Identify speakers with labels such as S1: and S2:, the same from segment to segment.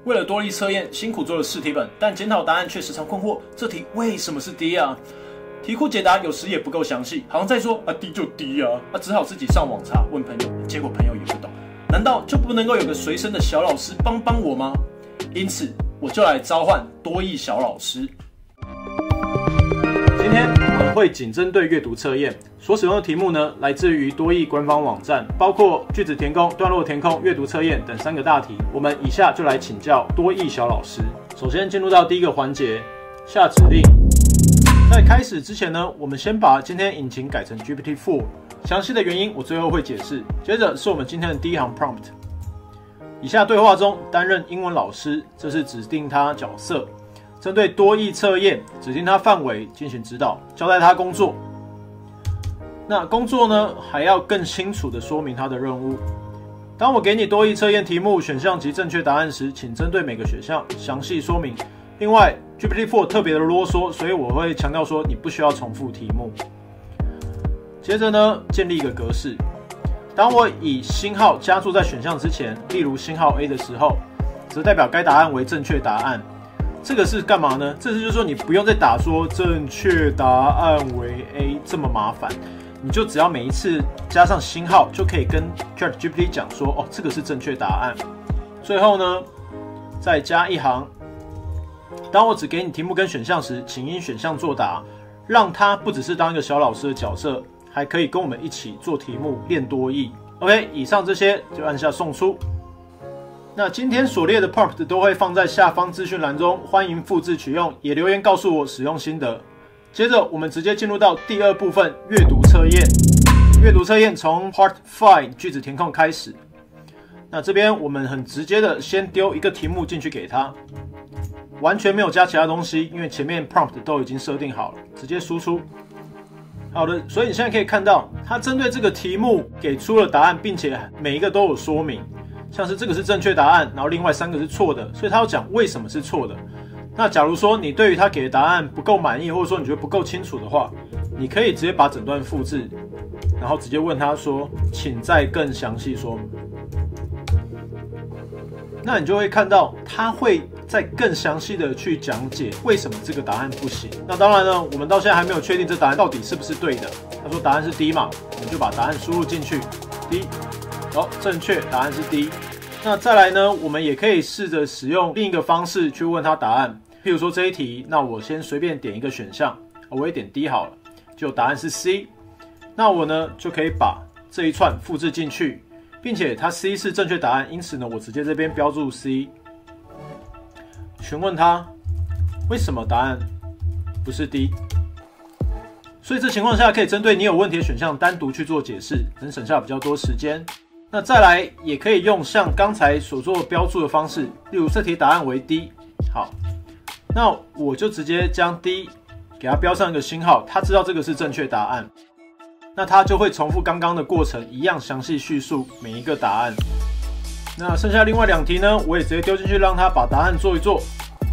S1: 为了多益测验，辛苦做了试题本，但检讨答案却时常困惑：这题为什么是 D 啊？题库解答有时也不够详细，好像在说D 就 D 啊，只好自己上网查问朋友，结果朋友也不懂。难道就不能够有个随身的小老师帮帮我吗？因此，我就来召唤多益小老师。今天我们会仅针对阅读测验所使用的题目呢，来自于多益官方网站，包括句子填空、段落填空、阅读测验等3个大题。我们以下就来请教多益小老师。首先进入到第一个环节，下指令。在开始之前呢，我们先把今天引擎改成 GPT-4， 详细的原因我最后会解释。接着是我们今天的第一行 prompt。以下对话中担任英文老师，这是指定他角色。针对多益测验，指定他范围进行指导，交代他工作。那工作呢，还要更清楚地说明他的任务。当我给你多益测验题目、选项及正确答案时，请针对每个选项详细说明。另外 ，GPT-4 特别的啰嗦，所以我会强调说你不需要重复题目。接着呢，建立一个格式。当我以星号加注在选项之前，例如星号 A 的时候，则代表该答案为正确答案。这个是干嘛呢？这是就是说你不用再打说正确答案为 A 这么麻烦，你就只要每一次加上星号，就可以跟 ChatGPT 讲说，哦，这个是正确答案。最后呢，再加一行，当我只给你题目跟选项时，请因选项作答，让他不只是当一个小老师的角色，还可以跟我们一起做题目练多益。OK， 以上这些就按下送出。那今天所列的 prompt 都会放在下方资讯栏中，欢迎复制取用，也留言告诉我使用心得。接着我们直接进入到第2部分阅读测验。阅读测验从 Part 5句子填空开始。那这边我们很直接的先丢一个题目进去给他，完全没有加其他东西，因为前面 prompt 都已经设定好了，直接输出。好的，所以你现在可以看到，他针对这个题目给出了答案，并且每一个都有说明。像是这个是正确答案，然后另外3个是错的，所以他要讲为什么是错的。那假如说你对于他给的答案不够满意，或者说你觉得不够清楚的话，你可以直接把整段复制，然后直接问他说，请再更详细说明。那你就会看到他会再更详细的去讲解为什么这个答案不行。那当然呢，我们到现在还没有确定这答案到底是不是对的。他说答案是 D 嘛，我们就把答案输入进去 ，D。好，正确，答案是 D。那再来呢，我们也可以试着使用另一个方式去问他答案。譬如说这一题，那我先随便点一个选项，我也点 D 好了，就答案是 C。那我呢就可以把这一串复制进去，并且它 C 是正确答案，因此呢，我直接这边标注 C， 询问他为什么答案不是 D。所以这情况下可以针对你有问题的选项单独去做解释，能省下比较多时间。那再来也可以用像刚才所做的标注的方式，例如这题答案为 D， 好，那我就直接将 D 给它标上一个星号，他知道这个是正确答案，那他就会重复刚刚的过程，一样详细叙述每一个答案。那剩下另外2题呢，我也直接丢进去，让他把答案做一做。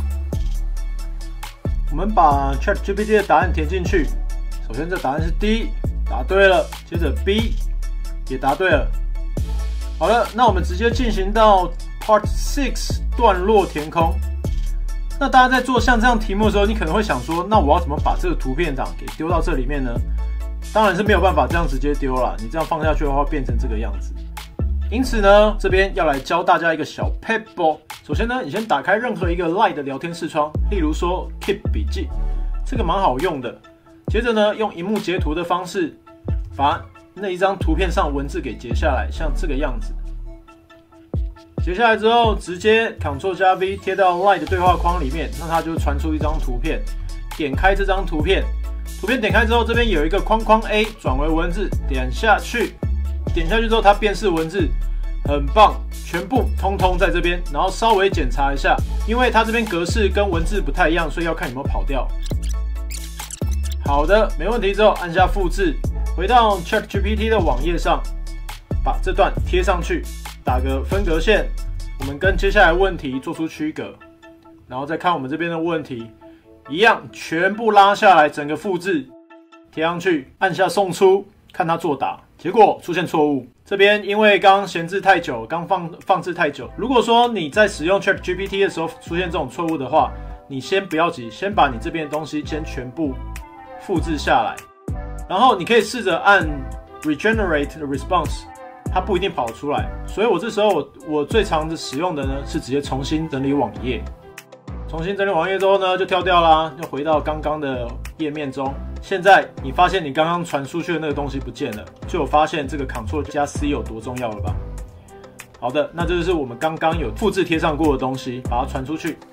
S1: 我们把 ChatGPT 的答案填进去，首先这答案是 D， 答对了，接着 B 也答对了。好了，那我们直接进行到 Part 6段落填空。那大家在做像这样题目的时候，你可能会想说，那我要怎么把这个图片档给丢到这里面呢？当然是没有办法这样直接丢啦，你这样放下去的话变成这个样子。因此呢，这边要来教大家一个小 pebble。首先呢，你先打开任何一个 LINE 的聊天视窗，例如说 Keep 笔记，这个蛮好用的。接着呢，用萤幕截图的方式，把那一张图片上文字给截下来，像这个样子。截下来之后，直接 Ctrl+V 贴到 LINE 的对话框里面，那它就传出一张图片。点开这张图片，图片点开之后，这边有一个框框 A 转为文字，点下去，点下去之后它辨识文字，很棒，全部通通在这边。然后稍微检查一下，因为它这边格式跟文字不太一样，所以要看有没有跑掉。好的，没问题之后按下复制。回到 ChatGPT 的网页上，把这段贴上去，打个分隔线，我们跟接下来问题做出区隔，然后再看我们这边的问题，一样全部拉下来，整个复制贴上去，按下送出， 看它作答，结果出现错误。这边因为刚闲置太久，刚放置太久。如果说你在使用 ChatGPT 的时候出现这种错误的话，你先不要急，先把你这边的东西先全部复制下来，然后你可以试着按 Regenerate Response， 它不一定跑出来。所以我这时候我最常使用的呢是直接重新整理网页。重新整理网页之后呢，就跳掉啦，就回到刚刚的页面中。现在你发现你刚刚传出去的那个东西不见了，就有发现这个 Ctrl+C 有多重要了吧？好的，那这就是我们刚刚有复制贴上过的东西，把它传出去。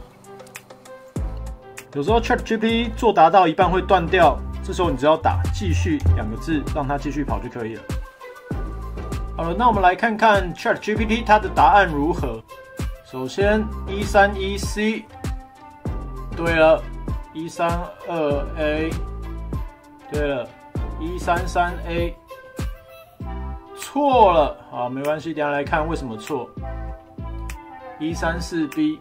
S1: 有时候 ChatGPT 作答到一半会断掉，这时候你只要打“继续”2个字，让它继续跑就可以了。好了，那我们来看看 ChatGPT 它的答案如何。首先 131C， 对了 132A， 对了 133A， 错了，好，没关系，等一下来看为什么错。134B，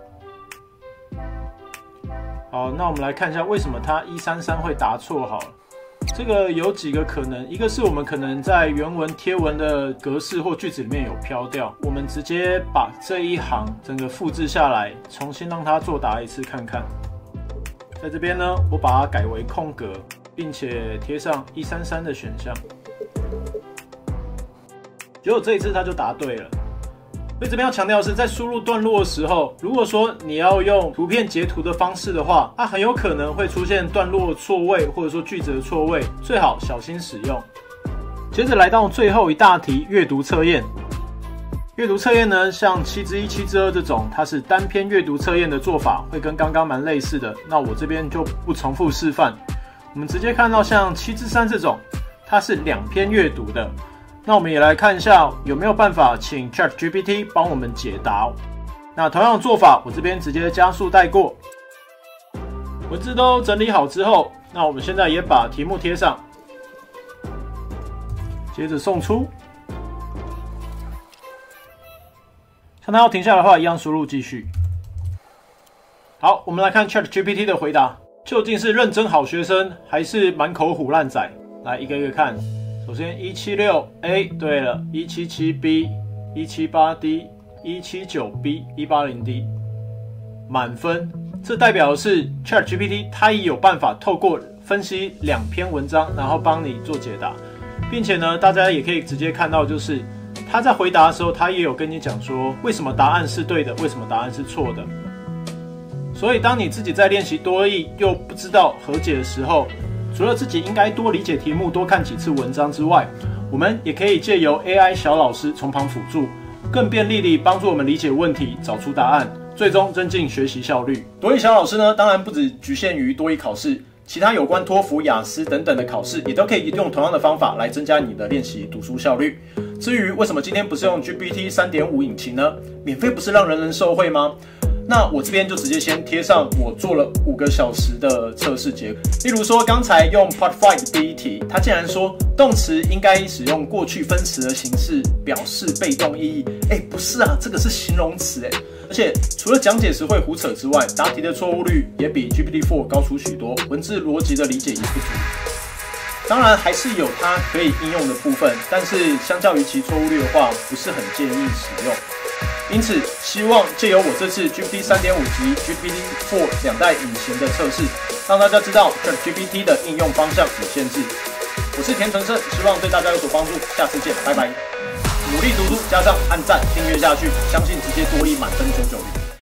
S1: 好，那我们来看一下为什么它133会答错好了。这个有几个可能，一个是我们可能在原文贴文的格式或句子里面有飘掉，我们直接把这一行整个复制下来，重新让它作答一次看看。在这边呢，我把它改为空格，并且贴上133的选项，结果这一次它就答对了。所以这边要强调的是，在输入段落的时候，如果说你要用图片截图的方式的话，它很有可能会出现段落错位，或者说句子的错位，最好小心使用。接着来到最后一大题，阅读测验。阅读测验呢，像7之1、7之2这种，它是单篇阅读测验的做法，会跟刚刚蛮类似的。那我这边就不重复示范，我们直接看到像7之3这种，它是2篇阅读的。那我们也来看一下有没有办法请 ChatGPT 帮我们解答。那同样的做法，我这边直接加速带过。文字都整理好之后，那我们现在也把题目贴上，接着送出。看它要停下来的话，一样输入继续。好，我们来看 ChatGPT 的回答，究竟是认真好学生，还是满口唬烂仔？来一个一个看。首先 176A 对了 177B 178D 179B 180D 满分，这代表的是 ChatGPT 它也有办法透过分析2篇文章，然后帮你做解答，并且呢，大家也可以直接看到，就是他在回答的时候，他也有跟你讲说为什么答案是对的，为什么答案是错的。所以当你自己在练习多益又不知道和解的时候，除了自己应该多理解题目、多看几次文章之外，我们也可以借由 AI 小老师从旁辅助，更便利地帮助我们理解问题、找出答案，最终增进学习效率。多益小老师呢，当然不只局限于多益考试，其他有关托福、雅思等等的考试，也都可以用同样的方法来增加你的练习读书效率。至于为什么今天不是用 GPT 3.5 引擎呢？免费不是让人人受惠吗？那我这边就直接先贴上我做了5个小时的测试结果。例如说，刚才用 Part 5的第一题，它竟然说动词应该使用过去分词的形式表示被动意义。不是啊，这个是形容词而且除了讲解时会胡扯之外，答题的错误率也比 GPT-4 高出许多，文字逻辑的理解也不足。当然还是有它可以应用的部分，但是相较于其错误率的话，不是很建议使用。因此，希望借由我这次 GPT 3.5 及 GPT-4 2代引擎的测试，让大家知道 ChatGPT 的应用方向与限制。我是田承胜，希望对大家有所帮助。下次见，拜拜。努力读书加上按赞订阅下去，相信直接多益满分99%。